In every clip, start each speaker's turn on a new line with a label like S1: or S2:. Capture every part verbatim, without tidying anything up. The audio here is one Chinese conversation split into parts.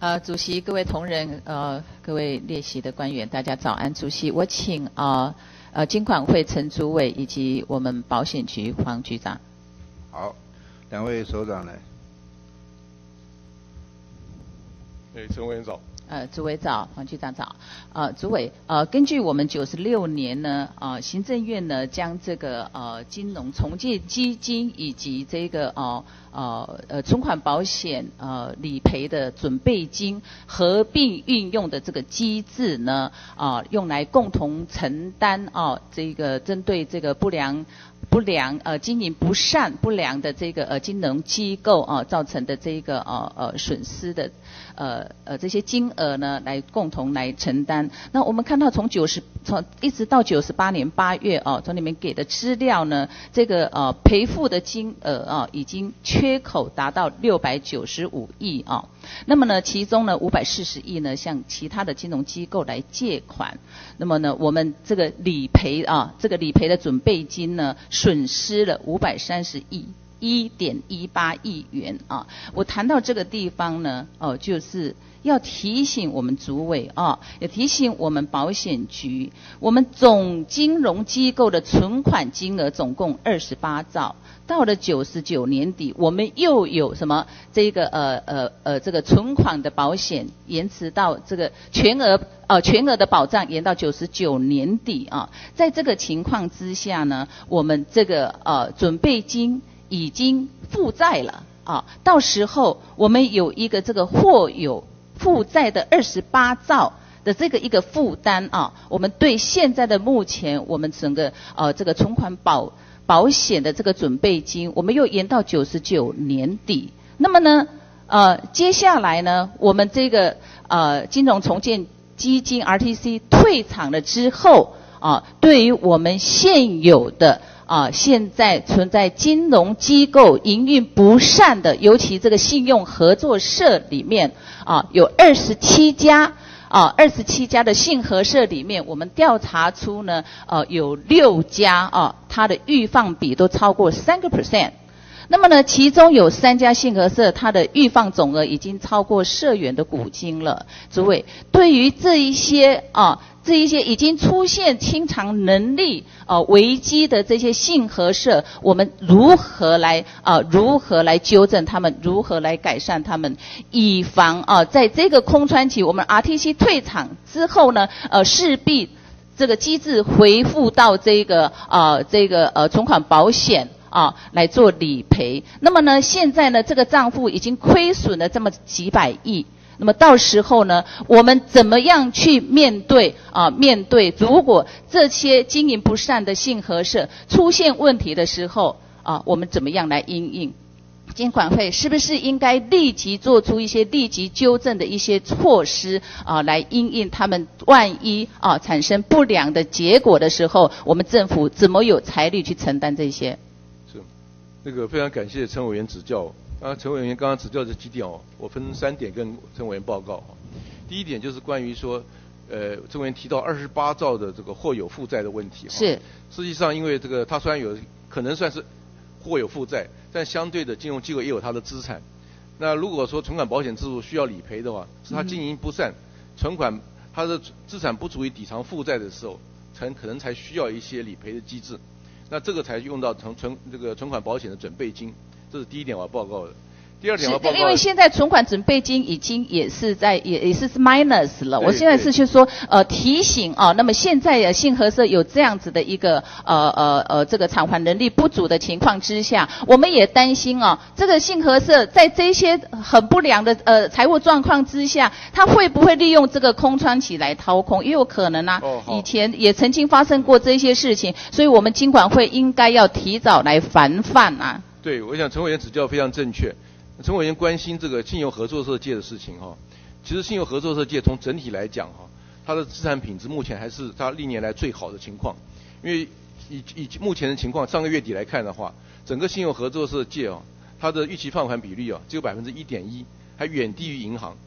S1: 呃，主席、各位同仁、呃，各位列席的官员，大家早安。主席，我请啊 呃, 呃金管会陈主委以及我们保险局黄局长。
S2: 好，两位首长来。
S3: 哎，陈委员早。
S1: 呃，主委早，黄局长早。呃，主委，呃，根据我们九十六年呢，呃，行政院呢将这个呃金融重建基金以及这个呃呃呃存款保险呃理赔的准备金合并运用的这个机制呢，啊、呃，用来共同承担啊、呃、这个针对这个不良。不良呃经营不善不良的这个呃金融机构啊、呃、造成的这个呃呃损失的呃呃这些金额呢来共同来承担。那我们看到从九十从一直到九十八年八月哦、呃，从里面给的资料呢，这个呃赔付的金额啊、呃、已经缺口达到六百九十五亿啊。那么呢，其中呢五百四十亿呢向其他的金融机构来借款。那么呢，我们这个理赔啊，这个理赔的准备金呢，损失了五百三十亿，一点一八亿元啊。我谈到这个地方呢，哦、呃，就是要提醒我们主委啊，也提醒我们保险局，我们总金融机构的存款金额总共二十八兆。到了九十九年底，我们又有什么这个呃呃呃这个存款的保险延迟到这个全额呃全额的保障延到九十九年底啊。在这个情况之下呢，我们这个呃准备金已经负债了啊，到时候我们有一个这个或有负债的二十八兆。的这个一个负担啊，我们对现在的目前我们整个呃这个存款保保险的这个准备金，我们又延到九十九年底。那么呢，呃，接下来呢，我们这个呃金融重建基金 R T C 退场了之后啊，对于我们现有的啊现在存在金融机构营运不善的，尤其这个信用合作社里面啊，有二十七家。啊，二十七家的信合社里面，我们调查出呢，呃，有六家啊，它的预放比都超过三个 percent。那么呢，其中有三家信合社，它的预放总额已经超过社员的股金了。诸位，对于这一些啊，这一些已经出现清偿能力呃、啊、危机的这些信合社，我们如何来啊如何来纠正他们，如何来改善他们，以防啊在这个空窗期，我们 R T C 退场之后呢，呃势必这个机制回复到这个啊这个呃存款保险。啊，来做理赔。那么呢，现在呢，这个账户已经亏损了这么几百亿。那么到时候呢，我们怎么样去面对啊？面对如果这些经营不善的信合社出现问题的时候啊，我们怎么样来因应？金管会是不是应该立即做出一些立即纠正的一些措施啊，来因应他们万一啊产生不良的结果的时候，我们政府怎么有财力去承担这些？
S3: 那个非常感谢陈委员指教啊，陈委员刚刚指教这几点哦，我分三点跟陈委员报告。第一点就是关于说，呃，陈委员提到二十八兆的这个或有负债的问题。
S1: 是。
S3: 实际上，因为这个他虽然有可能算是或有负债，但相对的金融机构也有它的资产。那如果说存款保险制度需要理赔的话，是他经营不善，嗯、存款他的资产不足以抵偿负债的时候，才可能才需要一些理赔的机制。那这个才用到存存这个存款保险的准备金，这是第一点我要报告的。第二点我要报告，
S1: 因为现在存款准备金已经也是在也也是 minus 了。我现在是去说呃提醒啊，那么现在的信合社有这样子的一个呃呃呃这个偿还能力不足的情况之下，我们也担心啊，这个信合社在这些很不良的呃财务状况之下，他会不会利用这个空窗期来掏空？也有可能啊，
S3: 哦、
S1: 以前也曾经发生过这些事情，所以我们金管会应该要提早来防范啊。
S3: 对，我想陈委员指教非常正确。陈委员关心这个信用合作社界的事情哈，其实信用合作社界从整体来讲哈，它的资产品质目前还是它历年来最好的情况，因为以以目前的情况，上个月底来看的话，整个信用合作社界哦，它的预期放款比率啊只有百分之一点一，还远低于银行。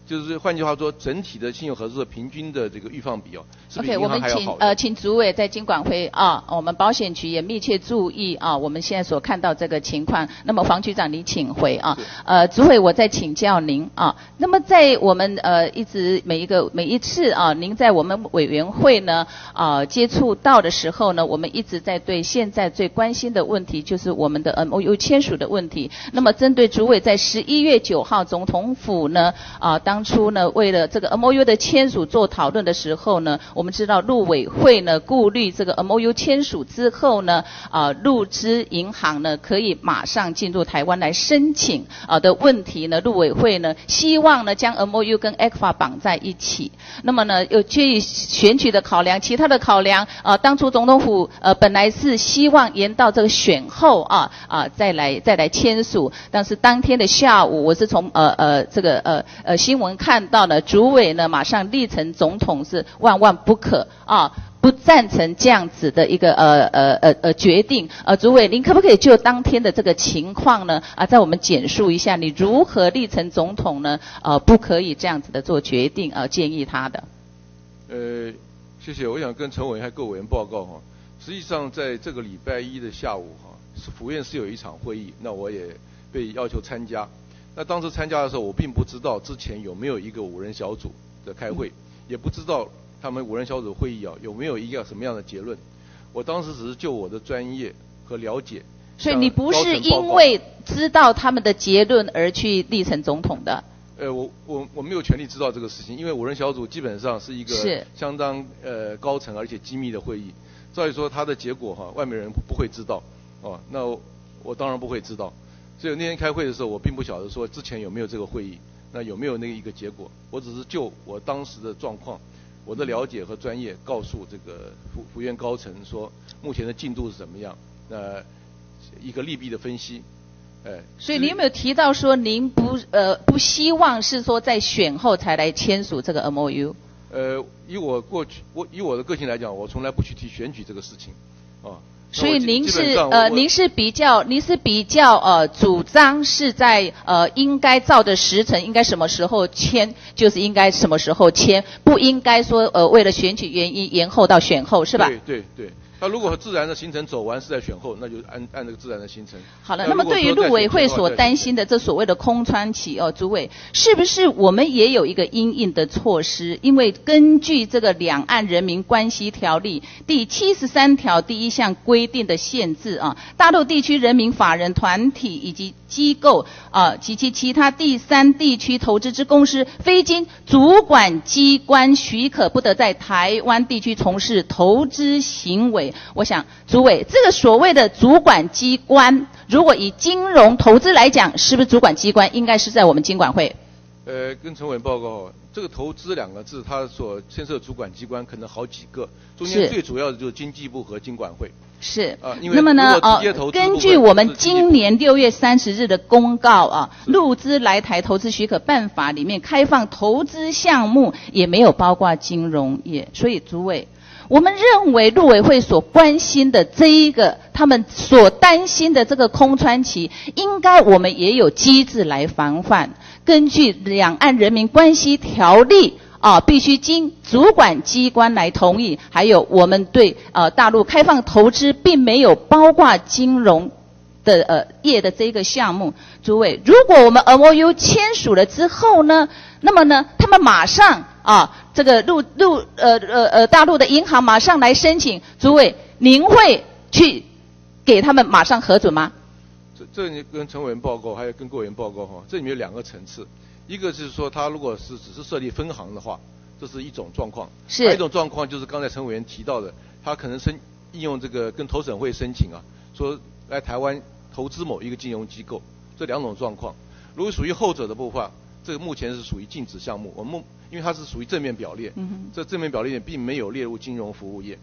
S3: 就是换句话说，整体的信用合作社平均的这个预放比哦，是比
S1: OK，
S3: 银
S1: 我们
S3: 行还要好的。
S1: 请呃，请主委在金管会啊，我们保险局也密切注意啊，我们现在所看到这个情况。那么黄局长，你请回啊。呃，主委，我再请教您啊。那么在我们呃一直每一个每一次啊，您在我们委员会呢啊接触到的时候呢，我们一直在对现在最关心的问题就是我们的 M O U 签署的问题。那么针对主委在十一月九号总统府呢啊当初呢为了这个 M O U 的签署做讨论的时候呢，我们知道陆委会呢顾虑这个 M O U 签署之后呢，啊陆资银行呢可以马上进入台湾来申请啊的问题呢，陆委会呢希望呢将 M O U 跟 E C F A 绑在一起。那么呢又基于选举的考量，其他的考量，啊当初总统府呃本来是希望延到这个选后啊啊再来再来签署，但是当天的下午，我是从呃呃这个呃呃新闻看到呢，主委呢马上力陈总统是万万不可啊，不赞成这样子的一个呃呃呃呃决定。呃，主委，您可不可以就当天的这个情况呢啊，在我们简述一下，你如何力陈总统呢呃不可以这样子的做决定呃建议他的？
S3: 呃，谢谢。我想跟陈委员还各委员报告哈，实际上在这个礼拜一的下午哈，是府院是有一场会议，那我也被要求参加。那当时参加的时候，我并不知道之前有没有一个五人小组的开会，也不知道他们五人小组会议啊有没有一个什么样的结论。我当时只是就我的专业和了解，
S1: 所以你不是因为知道他们的结论而去力陈总统的？
S3: 呃，我我我没有权利知道这个事情，因为五人小组基本上是一个相当呃高层而且机密的会议，照理说它的结果哈，外面人不会知道哦，那我, 我当然不会知道。所以那天开会的时候，我并不晓得说之前有没有这个会议，那有没有那个一个结果，我只是就我当时的状况，我的了解和专业告诉这个府府院高层说目前的进度是怎么样，呃，一个利弊的分析。哎，
S1: 所以你有没有提到说您不呃不希望是说在选后才来签署这个 M O U？
S3: 呃，以我过去我以我的个性来讲，我从来不去提选举这个事情，啊。
S1: 所以您是呃您是比较您是比较呃主张是在呃应该照着时程应该什么时候签就是应该什么时候签，不应该说呃为了选举原因延后到选后是吧？
S3: 对对对。那如果自然的行程走完是在选后，那就按按这个自然的行程。
S1: 好了，那么对于陆委会所担心的这所谓的空窗期哦，主委，是不是我们也有一个因应的措施？因为根据这个两岸人民关系条例第七十三条第一项规定的限制啊，大陆地区人民法人团体以及机构啊及其其他第三地区投资之公司，非经主管机关许可，不得在台湾地区从事投资行为。我想，主委，这个所谓的主管机关，如果以金融投资来讲，是不是主管机关应该是在我们金管会？
S3: 呃，跟陈委员报告，这个投资两个字，它所牵涉主管机关可能好几个，中间最主要的就是经济部和金管会。
S1: 是。
S3: 啊，因为
S1: 那么呢，
S3: 呃，
S1: 根据我们今年六月三十日的公告啊，陆资来台投资许可办法里面开放投资项目也没有包括金融业，所以主委。我们认为陆委会所关心的这一个，他们所担心的这个空窗期，应该我们也有机制来防范。根据两岸人民关系条例啊，必须经主管机关来同意。还有我们对呃大陆开放投资，并没有包括金融的呃业的这个项目。诸位，如果我们 M O U 签署了之后呢，那么呢，他们马上啊。这个陆陆呃呃呃大陆的银行马上来申请，诸位，您会去给他们马上核准吗？
S3: 这这你跟陈委员报告，还有跟各委员报告哈，这里面有两个层次，一个是说他如果是只是设立分行的话，这是一种状况；
S1: 是。
S3: 还有一种状况就是刚才陈委员提到的，他可能申应用这个跟投审会申请啊，说来台湾投资某一个金融机构，这两种状况。如果属于后者的部分，这个目前是属于禁止项目，我们因为它是属于正面表列，嗯、这正面表列并没有列入金融服务业，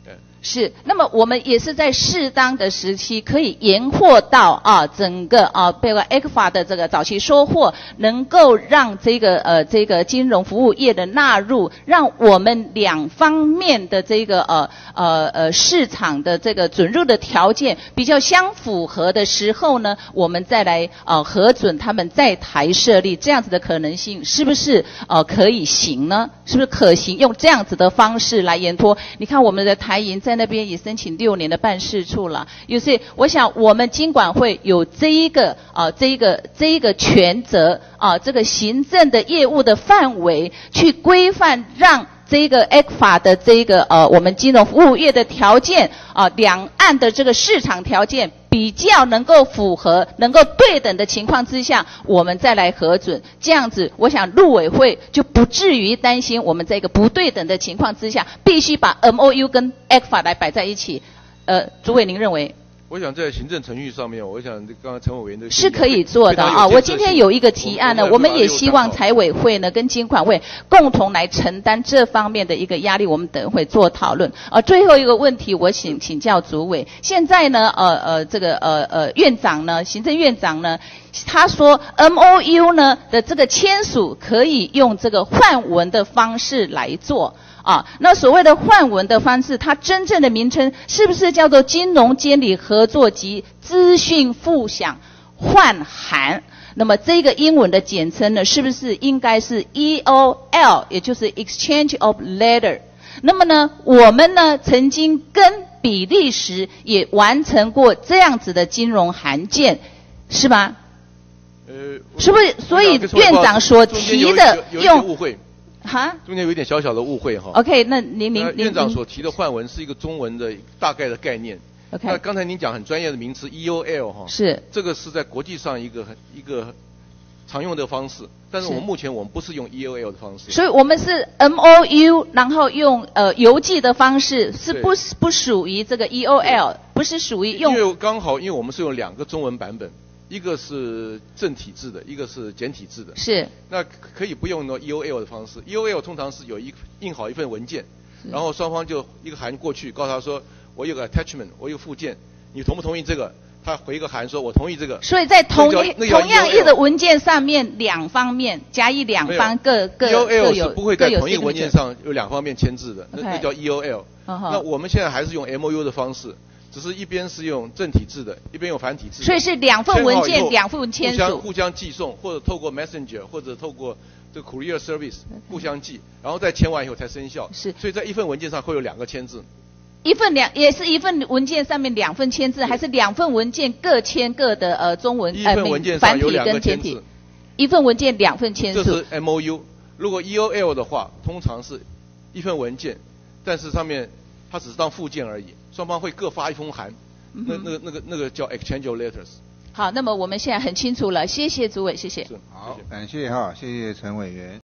S3: 对。
S1: 是，那么我们也是在适当的时期可以延获到啊整个啊这个 E C F A 的这个早期收获，能够让这个呃这个金融服务业的纳入，让我们两方面的这个呃呃呃市场的这个准入的条件比较相符合的时候呢，我们再来呃核准他们在台设立，这样子的可能性是不是呃可以行呢？是不是可行？用这样子的方式来延托？你看我们的台银在那边也申请六年的办事处了，有些我想我们金管会有这一个啊这一个这一个权责啊这个行政的业务的范围去规范，让这个 E C F A 的这个呃我们金融服务业的条件啊两岸的这个市场条件比较能够符合能够对等的情况之下，我们再来核准，这样子我想陆委会就不至于担心我们在一个不对等的情况之下必须把 M O U 跟 E C F A 来摆在一起。呃主委您认为？
S3: 我想在行政程序上面，我想刚刚陈委员的
S1: 是可以做的啊。我今天有一个提案呢，我们也希望财委会呢跟金管会共同来承担这方面的一个压力，我们等会做讨论。呃，最后一个问题，我请请教主委，现在呢，呃呃，这个呃呃院长呢，行政院长呢，他说 M O U 呢的这个签署可以用这个换文的方式来做。啊，那所谓的换文的方式，它真正的名称是不是叫做金融监理合作及资讯互享换函？那么这个英文的简称呢，是不是应该是 E O L， 也就是 Exchange of Letter？ 那么呢，我们呢曾经跟比利时也完成过这样子的金融函件，是吗？
S3: 呃，
S1: 是不是？所以院长所提的用
S3: 误会。
S1: 哈，
S3: 中间有一点小小的误会哈。
S1: OK， 那您您
S3: 院长所提的换文是一个中文的大概的概念。
S1: OK，
S3: 那刚才您讲很专业的名词 E O L 哈，
S1: 是
S3: 这个是在国际上一个一个常用的方式，但是我们目前我们不是用 E O L 的方式。
S1: 所以我们是 M O U， 然后用呃邮寄的方式，是不不属于这个 E O L， 不是属于用。
S3: 因为刚好因为我们是用两个中文版本。一个是正体字的，一个是简体字的。
S1: 是。
S3: 那可以不用呢 E O L 的方式 ，E O L 通常是有一印好一份文件，然后双方就一个函过去，告诉他说我有个 attachment， 我有个附件，你同不同意这个？他回一个函说我同意这个。
S1: 所以在同一同样一的文件上面，两方面加以两方各各
S3: E O L
S1: 是
S3: 不会在同一个文件上有两方面签字的，那那叫 E O L。
S1: Uh-huh.
S3: 那我们现在还是用 M O U 的方式。只是一边是用正体字的，一边用繁体字的，
S1: 所以是两份文件两份签署，
S3: 互相互相寄送，或者透过 Messenger 或者透过这个 Courier Service 互相寄，然后再签完以后才生效。
S1: 是，
S3: 所以在一份文件上会有两个签字。
S1: 一份两也是一份文件上面两份签字，还是两份文件各签各的呃中文
S3: 一份文件上有两个签字，
S1: 呃、一份文件两份签署。
S3: 这是 M O U。如果 E O L 的话，通常是一份文件，但是上面它只是当附件而已，双方会各发一封函。那那个那个那个叫 exchange of letters。
S1: 好，那么我们现在很清楚了，谢谢主委，谢谢。
S2: 好，感谢哈，谢谢陈委员。